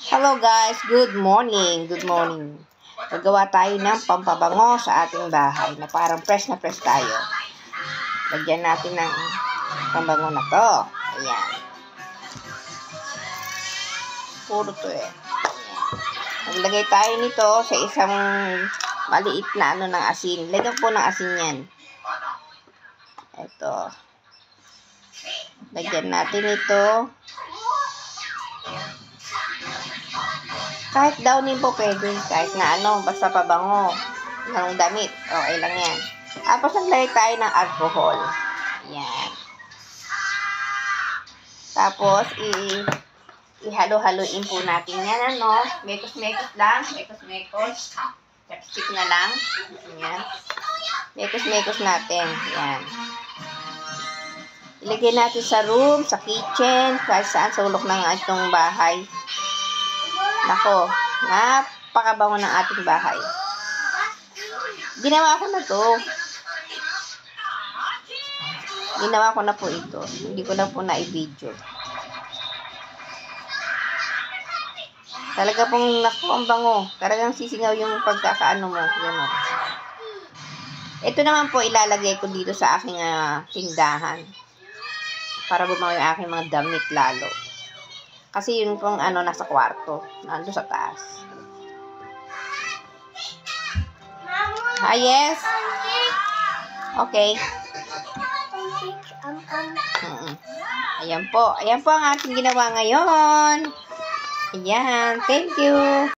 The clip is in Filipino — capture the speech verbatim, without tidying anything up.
Hello guys, good morning, good morning. Gagawa tayo ng pampabango sa ating bahay na parang fresh na fresh tayo. Lagyan natin ng pambango na to. Ayan. Puro to eh. Ayan. Maglagay tayo nito sa isang maliit na ano ng asin. Lagyan po ng asin yan. Ito. Lagyan natin ito. Kahit downin po pwede. Kahit na ano, basta pabango. Ng damit. Okay lang yan. Tapos naglagay tayo ng alcohol. Yan. Tapos, i ihalo-haloin po natin yan, ano. Mekos-mekos lang. Mekos-mekos. Chopstick na lang. Yan. Mekos-mekos natin. Yan. Ilagay natin sa room, sa kitchen, kahit saan sa ulok ng atong bahay. Nako, napakabango ng ating bahay. Ginawa ko na to. Ginawa ko na po ito. Hindi ko na po na-i-video. Talaga pong nako, ang bango. Talagang sisingaw yung pagkakaano mo. Yan o. Ito naman po ilalagay ko dito sa aking uh, tindahan. Para bumango yung aking mga damit lalo. Kasi yun pong ano nasa kwarto. Nando sa taas. Ah, yes? Okay. Mm-mm. Ayan po. Ayan po ang ating ginawa ngayon. Ayan. Thank you.